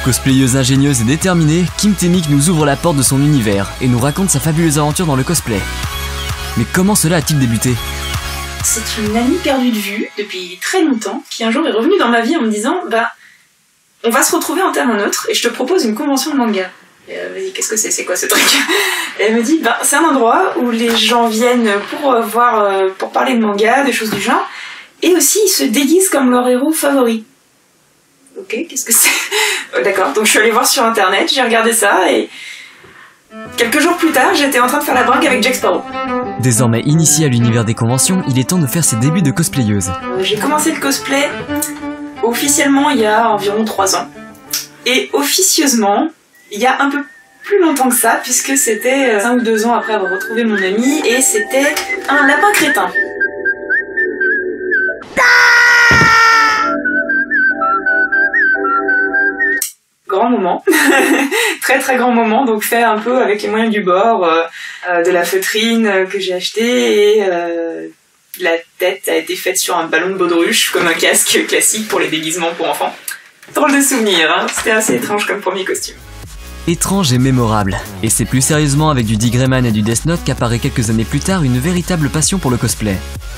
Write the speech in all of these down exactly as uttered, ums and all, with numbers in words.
Cosplayeuse ingénieuse et déterminée, Kim Tae-mik nous ouvre la porte de son univers et nous raconte sa fabuleuse aventure dans le cosplay. Mais comment cela a-t-il débuté? C'est une amie perdue de vue depuis très longtemps qui un jour est revenue dans ma vie en me disant bah on va se retrouver en terre un autre et je te propose une convention de manga. Euh, vas-y, qu'est-ce que c'est? C'est quoi ce truc? Et elle me dit bah c'est un endroit où les gens viennent pour euh, voir euh, pour parler de manga, des choses du genre, et aussi ils se déguisent comme leur héros favori. Ok, qu'est-ce que c'est? euh, D'accord, donc je suis allée voir sur internet, j'ai regardé ça et quelques jours plus tard, j'étais en train de faire la brinque avec Jack Sparrow. Désormais initiée à l'univers des conventions, il est temps de faire ses débuts de cosplayeuse. Euh, j'ai commencé le cosplay officiellement il y a environ trois ans. Et officieusement, il y a un peu plus longtemps que ça, puisque c'était cinq ou deux ans après avoir retrouvé mon ami, et c'était un lapin crétin. Grand moment, très très grand moment, donc fait un peu avec les moyens du bord, euh, euh, de la feutrine euh, que j'ai achetée, et euh, la tête a été faite sur un ballon de baudruche, comme un casque classique pour les déguisements pour enfants. Drôle de souvenir, hein, c'était assez étrange comme premier costume. Étrange et mémorable. Et c'est plus sérieusement avec du Dick Grayman et du Death Note qu'apparaît quelques années plus tard une véritable passion pour le cosplay.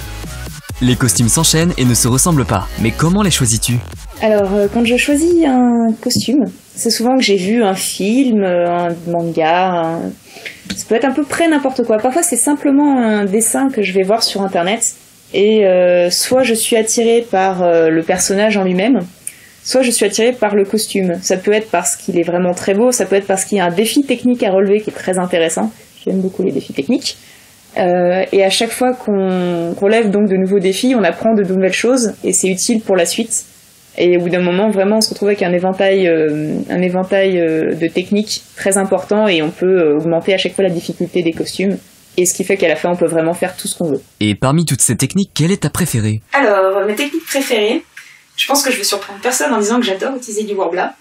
Les costumes s'enchaînent et ne se ressemblent pas, mais comment les choisis-tu? Alors, euh, quand je choisis un costume, c'est souvent que j'ai vu un film, un manga, un... ça peut être à peu près n'importe quoi. Parfois, c'est simplement un dessin que je vais voir sur Internet, et euh, soit je suis attirée par euh, le personnage en lui-même, soit je suis attirée par le costume. Ça peut être parce qu'il est vraiment très beau, ça peut être parce qu'il y a un défi technique à relever qui est très intéressant. J'aime beaucoup les défis techniques. Euh, et à chaque fois qu'on relève donc de nouveaux défis, on apprend de nouvelles choses et c'est utile pour la suite. Et au bout d'un moment, vraiment, on se retrouve avec un éventail, euh, un éventail euh, de techniques très important et on peut euh, augmenter à chaque fois la difficulté des costumes. Et ce qui fait qu'à la fin, on peut vraiment faire tout ce qu'on veut. Et parmi toutes ces techniques, quelle est ta préférée? Alors, mes techniques préférées, je pense que je vais surprendre personne en disant que j'adore utiliser du Worbla.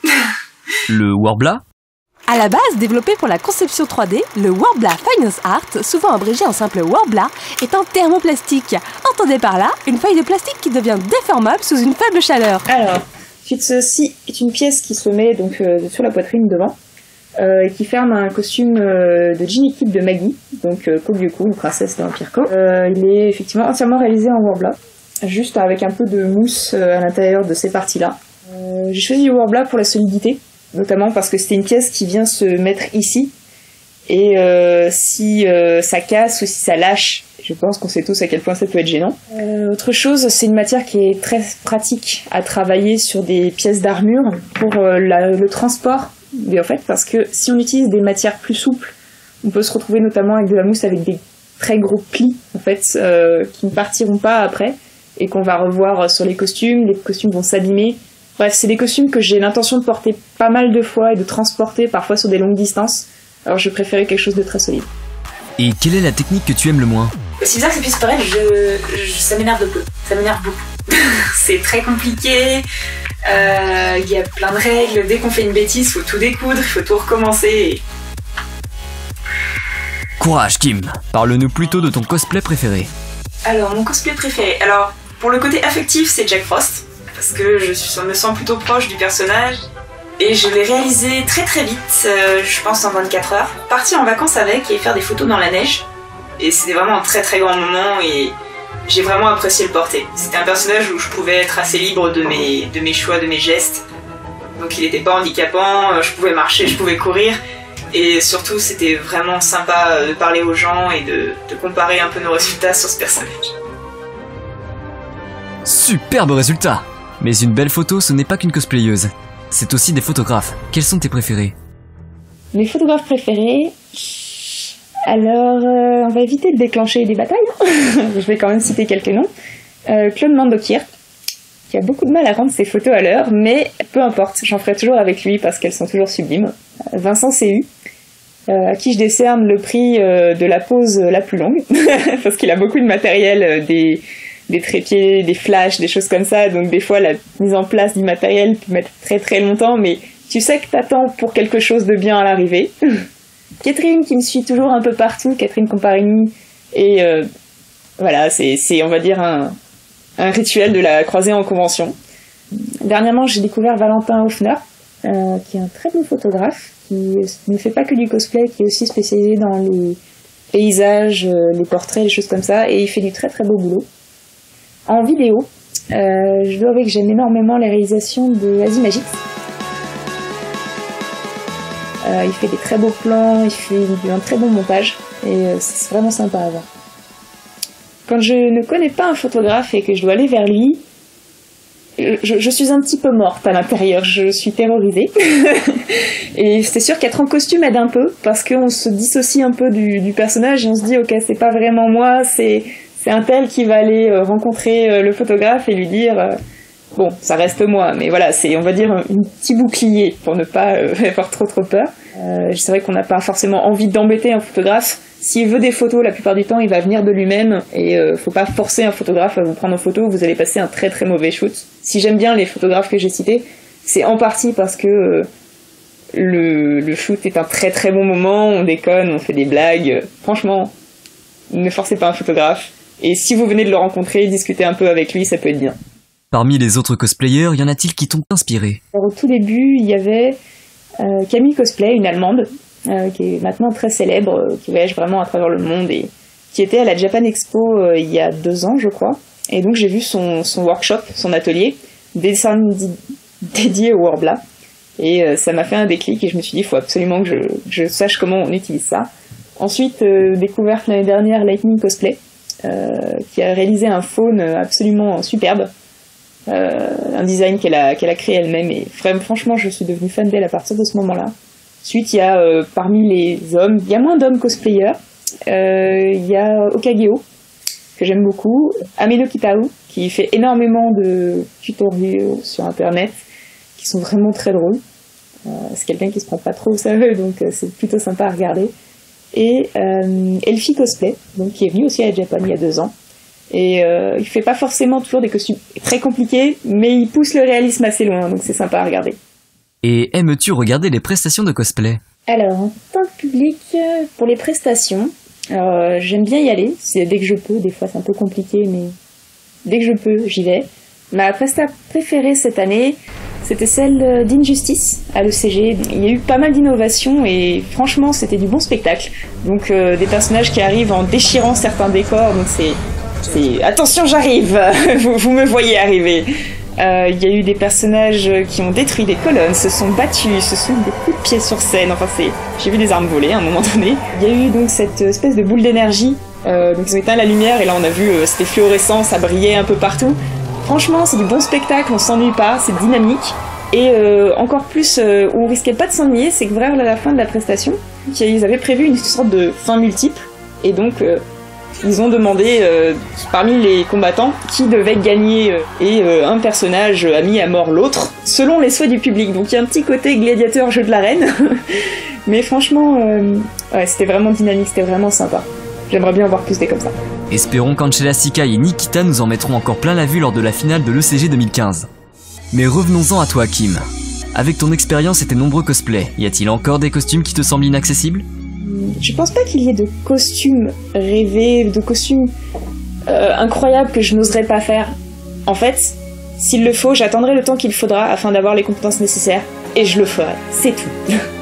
Le Worbla? À la base, développé pour la conception trois D, le Worbla Finance Art, souvent abrégé en simple Worbla, est un thermoplastique. Entendez par là une feuille de plastique qui devient déformable sous une faible chaleur. Alors, ceci est une pièce qui se met donc euh, sur la poitrine devant euh, et qui ferme un costume euh, de Ginny Kid de Maggie, donc euh, Kogyoku, une princesse de l'Empire Ko. Euh, il est effectivement entièrement réalisé en Worbla, juste avec un peu de mousse euh, à l'intérieur de ces parties-là. Euh, J'ai choisi le Worbla pour la solidité, notamment parce que c'était une pièce qui vient se mettre ici, et euh, si euh, ça casse ou si ça lâche, je pense qu'on sait tous à quel point ça peut être gênant. Euh, autre chose, c'est une matière qui est très pratique à travailler sur des pièces d'armure pour euh, la, le transport, mais en fait, parce que si on utilise des matières plus souples, on peut se retrouver notamment avec de la mousse avec des très gros plis, en fait, euh, qui ne partiront pas après, et qu'on va revoir sur les costumes, les costumes vont s'abîmer. Bref, c'est des costumes que j'ai l'intention de porter pas mal de fois et de transporter parfois sur des longues distances. Alors je préférais quelque chose de très solide. Et quelle est la technique que tu aimes le moins? Aussi bizarre que ça puisse paraître, je, je, ça m'énerve de peu. Ça m'énerve beaucoup. C'est très compliqué, il euh, y a plein de règles. Dès qu'on fait une bêtise, il faut tout découdre, il faut tout recommencer. Et... Courage Kim, parle-nous plutôt de ton cosplay préféré. Alors, mon cosplay préféré. Alors, pour le côté affectif, c'est Jack Frost. Parce que je, suis, je me sens plutôt proche du personnage. Et je l'ai réalisé très très vite, euh, je pense en vingt-quatre heures. Partir en vacances avec et faire des photos dans la neige. Et c'était vraiment un très très grand moment et j'ai vraiment apprécié le porter. C'était un personnage où je pouvais être assez libre de mes, de mes choix, de mes gestes. Donc il n'était pas handicapant, je pouvais marcher, je pouvais courir. Et surtout c'était vraiment sympa de parler aux gens et de, de comparer un peu nos résultats sur ce personnage. Superbe résultat! Mais une belle photo, ce n'est pas qu'une cosplayeuse. C'est aussi des photographes. Quels sont tes préférés? Mes photographes préférés... Alors, euh, on va éviter de déclencher des batailles. Je vais quand même citer quelques noms. Euh, Claude Mandokir, qui a beaucoup de mal à rendre ses photos à l'heure, mais peu importe, j'en ferai toujours avec lui parce qu'elles sont toujours sublimes. Vincent C U, euh, à qui je décerne le prix euh, de la pose la plus longue, parce qu'il a beaucoup de matériel, euh, des... des trépieds, des flashs, des choses comme ça, donc des fois la mise en place du matériel peut mettre très très longtemps, mais tu sais que t'attends pour quelque chose de bien à l'arrivée. Catherine qui me suit toujours un peu partout, Catherine Comparini, et euh, voilà, c'est, c'est on va dire un, un rituel de la croisée en convention. Dernièrement j'ai découvert Valentin Hoffner, euh, qui est un très bon photographe, qui ne fait pas que du cosplay, qui est aussi spécialisé dans les paysages, euh, les portraits, les choses comme ça, et il fait du très très beau boulot. En vidéo, euh, je dois avouer que j'aime énormément les réalisations de Azimagix. Euh, il fait des très beaux plans, il fait un très bon montage, et euh, c'est vraiment sympa à voir. Quand je ne connais pas un photographe et que je dois aller vers lui, je, je suis un petit peu morte à l'intérieur, je suis terrorisée. Et c'est sûr qu'être en costume aide un peu, parce qu'on se dissocie un peu du, du personnage et on se dit ok, c'est pas vraiment moi, c'est c'est un tel qui va aller rencontrer le photographe et lui dire euh, bon, ça reste moi, mais voilà, c'est on va dire un, un petit bouclier pour ne pas euh, avoir trop trop peur. Euh, c'est vrai qu'on n'a pas forcément envie d'embêter un photographe. S'il veut des photos, la plupart du temps, il va venir de lui-même et euh, faut pas forcer un photographe à vous prendre en photo, vous allez passer un très très mauvais shoot. Si j'aime bien les photographes que j'ai cités, c'est en partie parce que euh, le, le shoot est un très très bon moment, on déconne, on fait des blagues. Franchement, ne forcez pas un photographe. Et si vous venez de le rencontrer, discuter un peu avec lui, ça peut être bien. Parmi les autres cosplayers, y en a-t-il qui t'ont inspiré? Alors, au tout début, il y avait euh, Camille Cosplay, une Allemande, euh, qui est maintenant très célèbre, euh, qui voyage vraiment à travers le monde et qui était à la Japan Expo euh, il y a deux ans, je crois. Et donc j'ai vu son, son workshop, son atelier, dessin dédié au Worbla. Et euh, ça m'a fait un déclic et je me suis dit, il faut absolument que je, je sache comment on utilise ça. Ensuite, euh, découverte l'année dernière Lightning Cosplay, euh, qui a réalisé un faune absolument superbe. Euh, un design qu'elle a, qu'elle a créé elle-même et vraiment, franchement je suis devenue fan d'elle à partir de ce moment-là. Ensuite il y a euh, parmi les hommes, il y a moins d'hommes cosplayers, euh, il y a Okageo que j'aime beaucoup, Ameno Kitao qui fait énormément de tutoriels sur internet qui sont vraiment très drôles. Euh, c'est quelqu'un qui se prend pas trop au sérieux donc euh, c'est plutôt sympa à regarder. Et euh, Elfie Cosplay donc, qui est venue aussi à Japan il y a deux ans. Et euh, il fait pas forcément toujours des costumes très compliqués, mais il pousse le réalisme assez loin, donc c'est sympa à regarder. Et aimes-tu regarder les prestations de cosplay? Alors, en tant que public, pour les prestations, euh, j'aime bien y aller. C'est dès que je peux, des fois c'est un peu compliqué, mais dès que je peux, j'y vais. Ma presta préférée cette année, c'était celle d'Injustice à l'E C G. Il y a eu pas mal d'innovations et franchement, c'était du bon spectacle. Donc euh, des personnages qui arrivent en déchirant certains décors, donc c'est... C'est... Attention, j'arrive. vous, vous me voyez arriver. Il euh, y a eu des personnages qui ont détruit des colonnes, se sont battus, se sont des coups de pied sur scène. Enfin, c'est... J'ai vu des armes voler à un moment donné. Il y a eu donc cette espèce de boule d'énergie. Euh, donc ils ont éteint la lumière et là on a vu euh, c'était fluorescent, ça brillait un peu partout. Franchement, c'est du bon spectacle, on s'ennuie pas, c'est dynamique. Et euh, encore plus, euh, où on risquait pas de s'ennuyer, c'est que vers la fin de la prestation, ils avaient prévu une sorte de fin multiple. Et donc... Euh, Ils ont demandé euh, parmi les combattants qui devait gagner euh, et euh, un personnage a mis à mort l'autre selon les souhaits du public. Donc il y a un petit côté gladiateur jeu de l'arène, mais franchement, euh, ouais, c'était vraiment dynamique, c'était vraiment sympa. J'aimerais bien en voir plus des comme ça. Espérons qu'Angela Sakai et Nikita nous en mettront encore plein la vue lors de la finale de l'E C G deux mille quinze. Mais revenons-en à toi, Kim. Avec ton expérience et tes nombreux cosplays, y a-t-il encore des costumes qui te semblent inaccessibles ? Je pense pas qu'il y ait de costumes rêvés, de costumes euh, incroyables que je n'oserais pas faire. En fait, s'il le faut, j'attendrai le temps qu'il faudra afin d'avoir les compétences nécessaires et je le ferai. C'est tout.